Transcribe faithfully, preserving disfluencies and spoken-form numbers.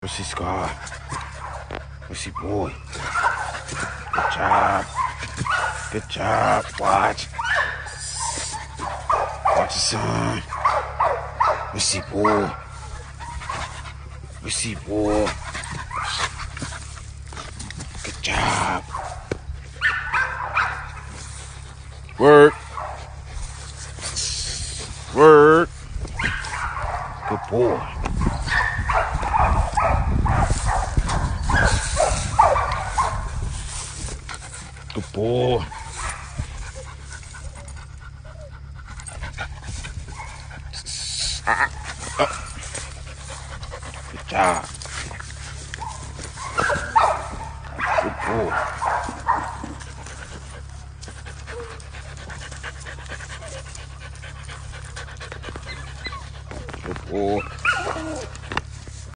Pussy Scar. Pussy boy. Good job. Good job. Watch. Watch the son. Pussy boy. Pussy boy. Good job. Work. Work. Good boy. Good boy. Ah, oh. Good job. Good boy. Good boy.